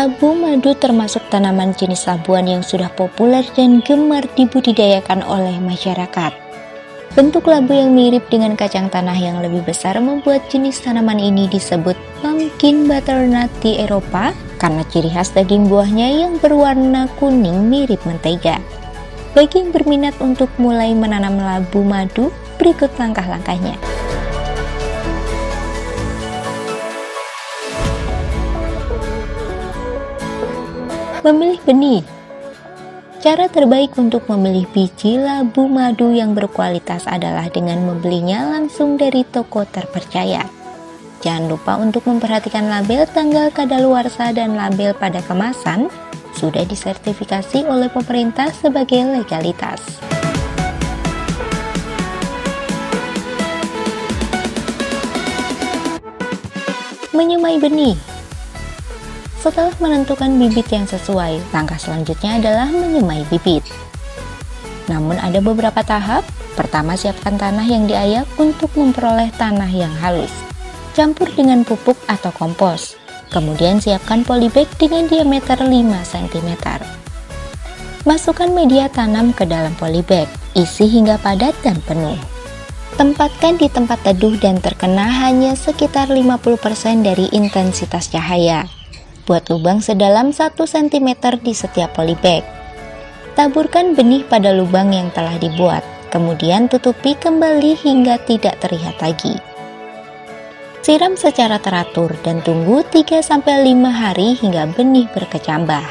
Labu madu termasuk tanaman jenis labuan yang sudah populer dan gemar dibudidayakan oleh masyarakat. Bentuk labu yang mirip dengan kacang tanah yang lebih besar membuat jenis tanaman ini disebut pumpkin butternut di Eropa karena ciri khas daging buahnya yang berwarna kuning mirip mentega. Bagi yang berminat untuk mulai menanam labu madu, berikut langkah-langkahnya. Memilih benih. Cara terbaik untuk memilih biji labu madu yang berkualitas adalah dengan membelinya langsung dari toko terpercaya. Jangan lupa untuk memperhatikan label tanggal kadaluarsa dan label pada kemasan sudah disertifikasi oleh pemerintah sebagai legalitas. Menyemai benih. Setelah menentukan bibit yang sesuai, langkah selanjutnya adalah menyemai bibit. Namun ada beberapa tahap. Pertama, siapkan tanah yang diayak untuk memperoleh tanah yang halus. Campur dengan pupuk atau kompos. Kemudian siapkan polybag dengan diameter 5 cm. Masukkan media tanam ke dalam polybag, isi hingga padat dan penuh. Tempatkan di tempat teduh dan terkena hanya sekitar 50% dari intensitas cahaya. Buat lubang sedalam 1 cm di setiap polybag. Taburkan benih pada lubang yang telah dibuat, kemudian tutupi kembali hingga tidak terlihat lagi. Siram secara teratur dan tunggu 3-5 hari hingga benih berkecambah.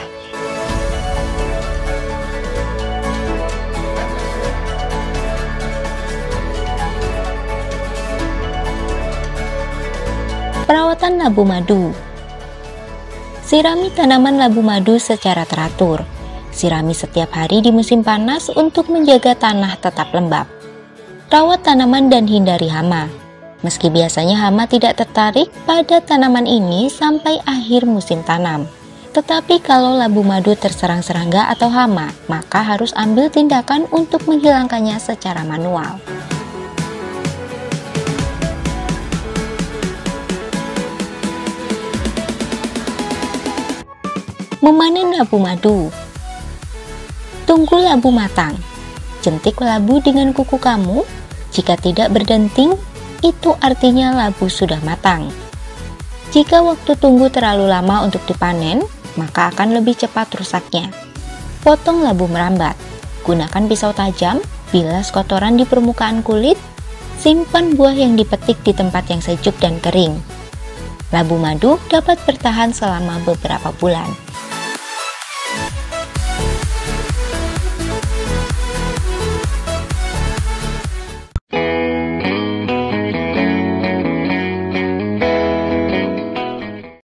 Perawatan labu madu. Sirami tanaman labu madu secara teratur. Sirami setiap hari di musim panas untuk menjaga tanah tetap lembab. Rawat tanaman dan hindari hama. Meski biasanya hama tidak tertarik pada tanaman ini sampai akhir musim tanam. Tetapi kalau labu madu terserang serangga atau hama, maka harus ambil tindakan untuk menghilangkannya secara manual. Memanen labu madu. Tunggu labu matang. Jentik labu dengan kuku kamu. Jika tidak berdenting, itu artinya labu sudah matang. Jika waktu tunggu terlalu lama untuk dipanen, maka akan lebih cepat rusaknya. Potong labu merambat. Gunakan pisau tajam, bilas kotoran di permukaan kulit. Simpan buah yang dipetik di tempat yang sejuk dan kering. Labu madu dapat bertahan selama beberapa bulan.